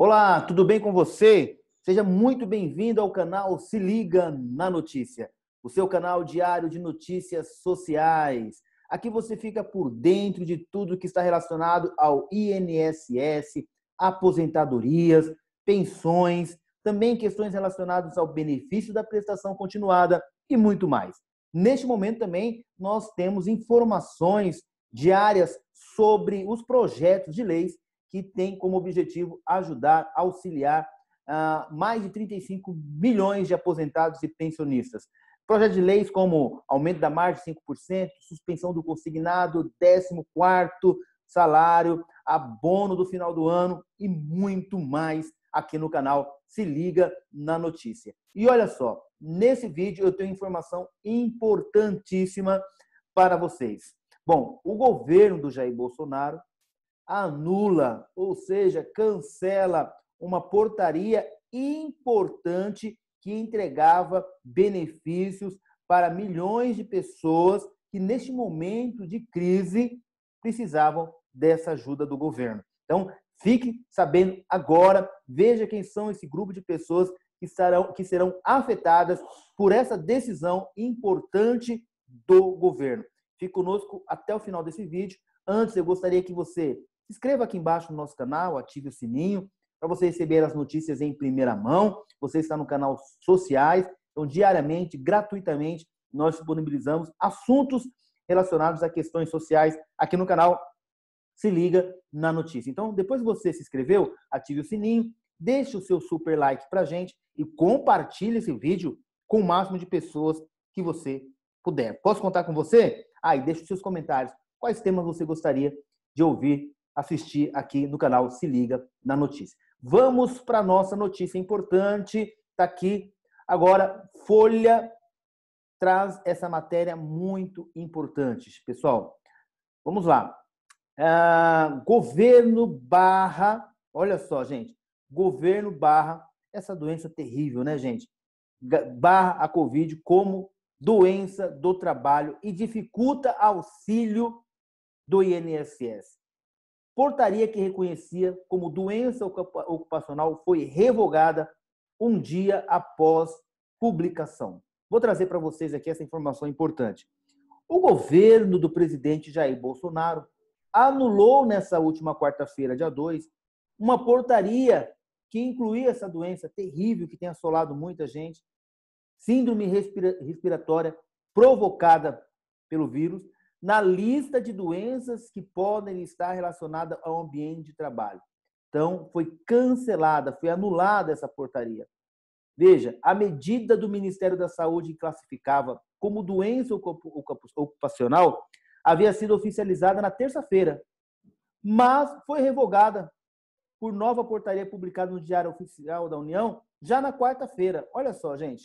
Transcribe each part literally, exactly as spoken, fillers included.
Olá, tudo bem com você? Seja muito bem-vindo ao canal Se Liga na Notícia, o seu canal diário de notícias sociais. Aqui você fica por dentro de tudo que está relacionado ao I N S S, aposentadorias, pensões, também questões relacionadas ao benefício da prestação continuada e muito mais. Neste momento também nós temos informações diárias sobre os projetos de leis que tem como objetivo ajudar, auxiliar uh, mais de trinta e cinco milhões de aposentados e pensionistas. Projetos de leis como aumento da margem de cinco por cento, suspensão do consignado, décimo quarto salário, abono do final do ano e muito mais aqui no canal Se Liga na Notícia. E olha só, nesse vídeo eu tenho informação importantíssima para vocês. Bom, o governo do Jair Bolsonaro anula, ou seja, cancela uma portaria importante que entregava benefícios para milhões de pessoas que, neste momento de crise, precisavam dessa ajuda do governo. Então, fique sabendo agora, veja quem são esse grupo de pessoas que serão, que serão afetadas por essa decisão importante do governo. Fique conosco até o final desse vídeo. Antes, eu gostaria que você se inscreva aqui embaixo no nosso canal, ative o sininho para você receber as notícias em primeira mão. Você está no canal Sociais, então diariamente, gratuitamente, nós disponibilizamos assuntos relacionados a questões sociais aqui no canal Se Liga na Notícia. Então, depois que você se inscreveu, ative o sininho, deixe o seu super like para a gente e compartilhe esse vídeo com o máximo de pessoas que você puder. Posso contar com você? Ah, e deixe os seus comentários. Quais temas você gostaria de ouvir, assistir aqui no canal Se Liga na Notícia. Vamos para a nossa notícia importante. Está aqui. Agora, Folha traz essa matéria muito importante. Pessoal, vamos lá. Ah, governo barra, olha só, gente. Governo barra essa doença terrível, né, gente? Barra a Covid como doença do trabalho e dificulta auxílio do I N S S. Portaria que reconhecia como doença ocupacional foi revogada um dia após publicação. Vou trazer para vocês aqui essa informação importante. O governo do presidente Jair Bolsonaro anulou nessa última quarta-feira, dia dois, uma portaria que incluía essa doença terrível que tem assolado muita gente, síndrome respiratória provocada pelo vírus, na lista de doenças que podem estar relacionadas ao ambiente de trabalho. Então, foi cancelada, foi anulada essa portaria. Veja, a medida do Ministério da Saúde que classificava como doença ocupacional havia sido oficializada na terça-feira, mas foi revogada por nova portaria publicada no Diário Oficial da União já na quarta-feira. Olha só, gente.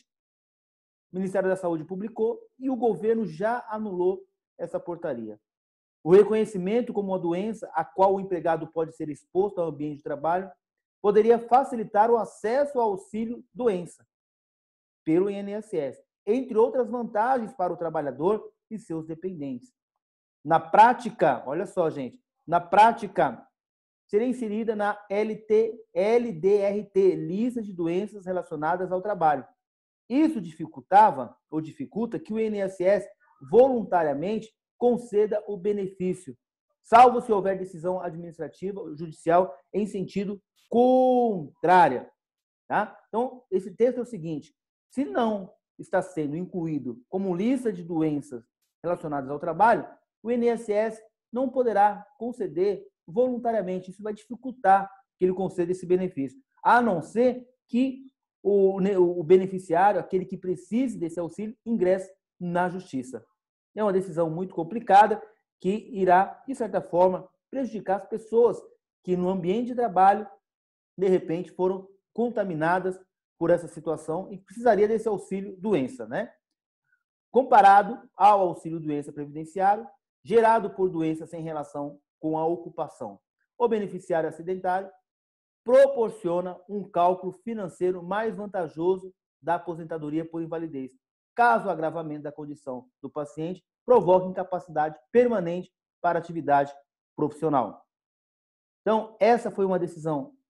O Ministério da Saúde publicou e o governo já anulou essa portaria. O reconhecimento como uma doença a qual o empregado pode ser exposto ao ambiente de trabalho poderia facilitar o acesso ao auxílio doença pelo I N S S, entre outras vantagens para o trabalhador e seus dependentes. Na prática, olha só, gente, na prática, seria inserida na L T, L D R T, lista de doenças relacionadas ao trabalho. Isso dificultava ou dificulta que o I N S S voluntariamente conceda o benefício, salvo se houver decisão administrativa ou judicial em sentido contrário. Tá? Então, esse texto é o seguinte: se não está sendo incluído como lista de doenças relacionadas ao trabalho, o I N S S não poderá conceder voluntariamente. Isso vai dificultar que ele conceda esse benefício, a não ser que o, o beneficiário, aquele que precise desse auxílio, ingresse na justiça. É uma decisão muito complicada que irá, de certa forma, prejudicar as pessoas que no ambiente de trabalho, de repente, foram contaminadas por essa situação e precisaria desse auxílio doença, né? Comparado ao auxílio doença previdenciário, gerado por doença sem relação com a ocupação. O beneficiário acidentário proporciona um cálculo financeiro mais vantajoso da aposentadoria por invalidez, caso o agravamento da condição do paciente provoque incapacidade permanente para atividade profissional. Então, essa foi uma decisão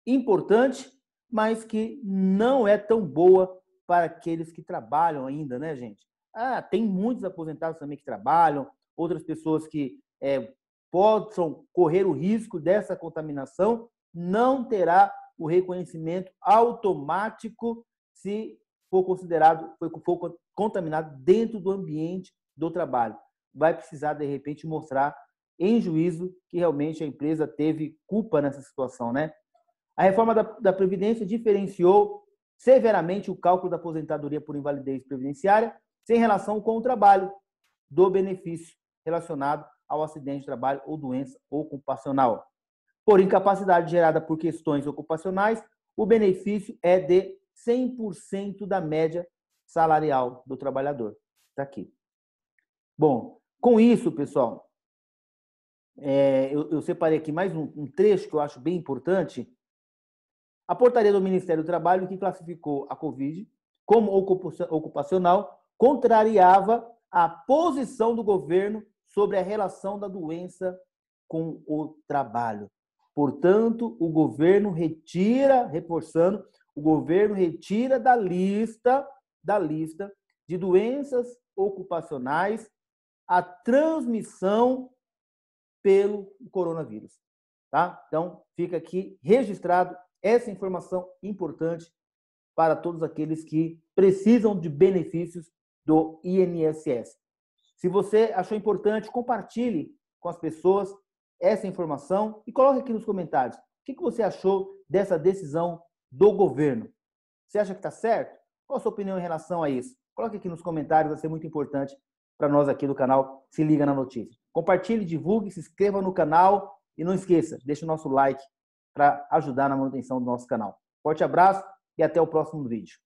importante, mas que não é tão boa para aqueles que trabalham ainda, né, gente? Ah, tem muitos aposentados também que trabalham, outras pessoas que é, possam correr o risco dessa contaminação, não terá o reconhecimento automático se for considerado, for contaminado dentro do ambiente do trabalho. Vai precisar, de repente, mostrar em juízo que realmente a empresa teve culpa nessa situação, né? A reforma da, da Previdência diferenciou severamente o cálculo da aposentadoria por invalidez previdenciária sem relação com o trabalho do benefício relacionado ao acidente de trabalho ou doença ocupacional. Por incapacidade gerada por questões ocupacionais, o benefício é de cem por cento da média salarial do trabalhador. Está aqui. Bom, com isso, pessoal, é, eu, eu separei aqui mais um, um trecho que eu acho bem importante. A portaria do Ministério do Trabalho, que classificou a Covid como ocupacional, contrariava a posição do governo sobre a relação da doença com o trabalho. Portanto, o governo retira, reforçando, o governo retira da lista, da lista de doenças ocupacionais a transmissão pelo coronavírus. Tá? Então, fica aqui registrado essa informação importante para todos aqueles que precisam de benefícios do I N S S. Se você achou importante, compartilhe com as pessoas essa informação e coloque aqui nos comentários. O que você achou dessa decisão do governo? Você acha que está certo? Qual a sua opinião em relação a isso? Coloque aqui nos comentários, vai ser muito importante para nós aqui do canal Se Liga na Notícia. Compartilhe, divulgue, se inscreva no canal e não esqueça, deixe o nosso like para ajudar na manutenção do nosso canal. Forte abraço e até o próximo vídeo.